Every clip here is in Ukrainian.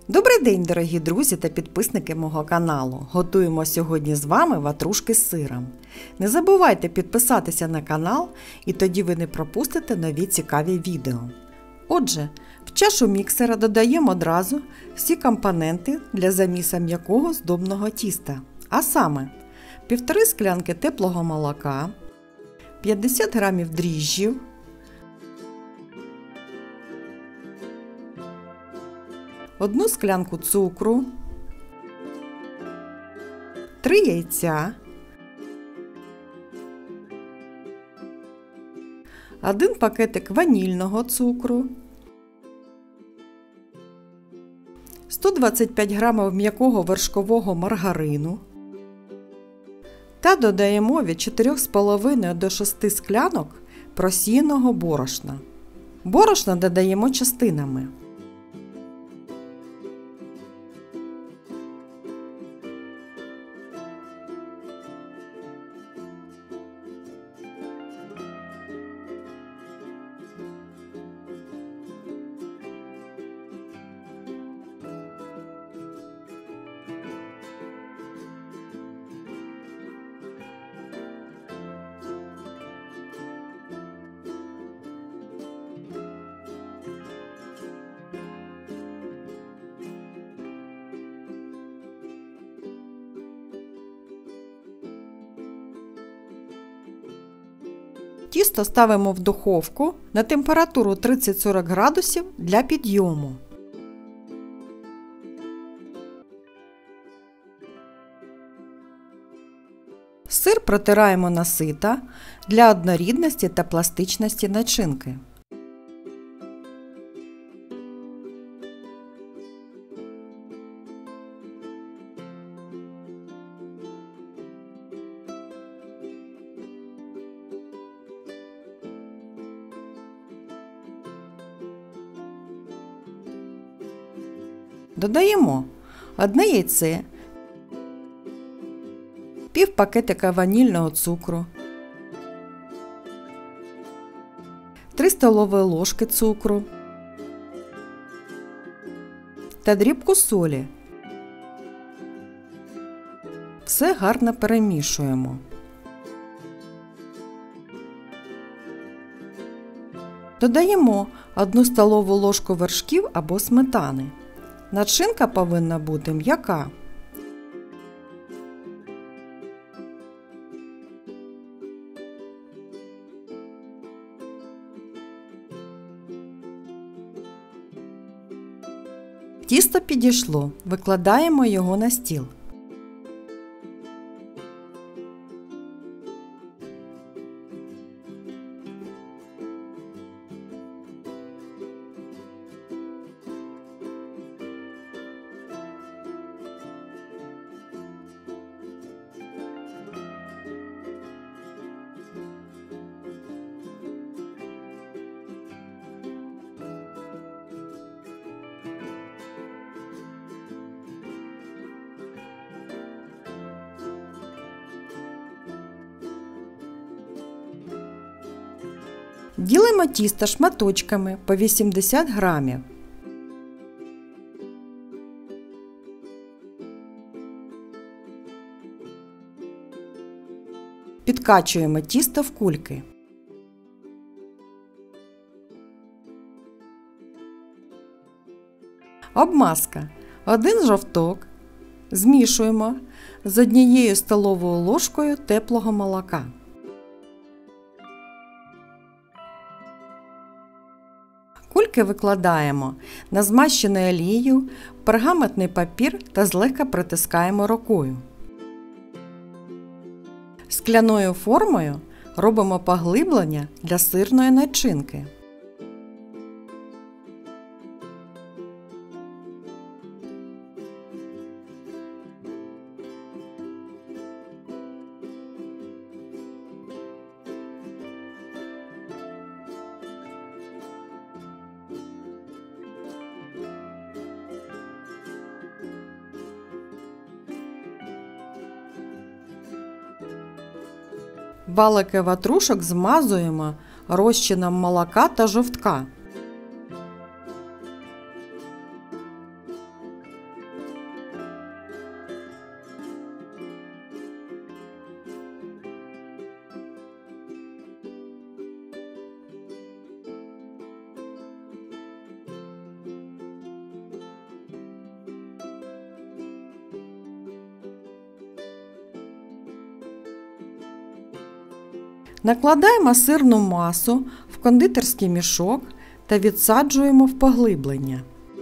Добрий день, дорогі друзі та підписники мого каналу! Готуємо сьогодні з вами ватрушки з сиром. Не забувайте підписатися на канал, і тоді ви не пропустите нові цікаві відео. Отже, в чашу міксера додаємо одразу всі компоненти для заміса м'якого здобного тіста. А саме, 1,5 склянки теплого молока, 50 г дріжджів, 1 склянку цукру, 3 яйця, 1 пакетик ванільного цукру, 125 г м'якого вершкового маргарину та додаємо від 4,5 до 6 склянок просіяного борошна. Борошна додаємо частинами. Тісто ставимо в духовку на температуру 30-40 градусів для підйому. Сир протираємо на сито для однорідності та пластичності начинки. Додаємо 1 яйце, пів пакетика ванільного цукру, 3 столові ложки цукру та дрібку солі. Все гарно перемішуємо. Додаємо 1 столову ложку вершків або сметани. Начинка повинна бути м'яка. Тісто підійшло, викладаємо його на стіл. Ділимо тісто шматочками по 80 грамів. Підкачуємо тісто в кульки. Обмазка. 1 жовток. Змішуємо з 1 столовою ложкою теплого молока. Кульки викладаємо на змащений олією пергаментний папір та злегка притискаємо рукою. Скляною формою робимо поглиблення для сирної начинки. Валики ватрушок змазуємо розчином молока та жовтка. Накладаємо сирну масу в кондитерський мішок та відсаджуємо в поглиблення.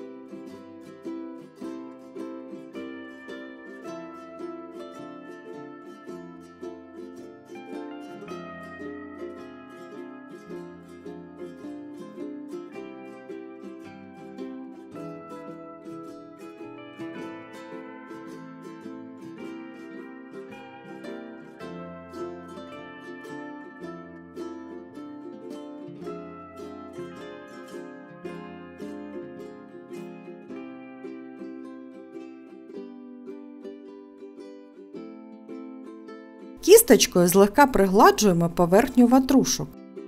Кісточкою злегка пригладжуємо поверхню ватрушок.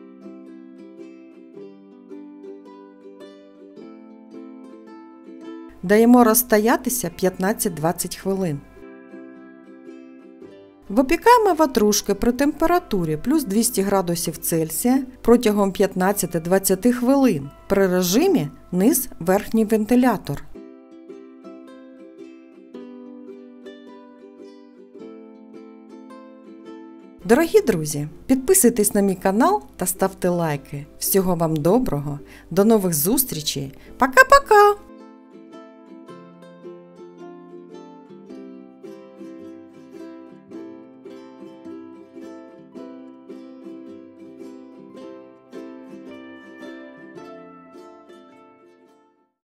Даємо розстоятися 15-20 хвилин. Випікаємо ватрушки при температурі плюс 200 градусів Цельсія протягом 15-20 хвилин при режимі низ-верхній вентилятор. Дорогі друзі, підписуйтесь на мій канал та ставте лайки. Всього вам доброго, до нових зустрічей. Пока-пока!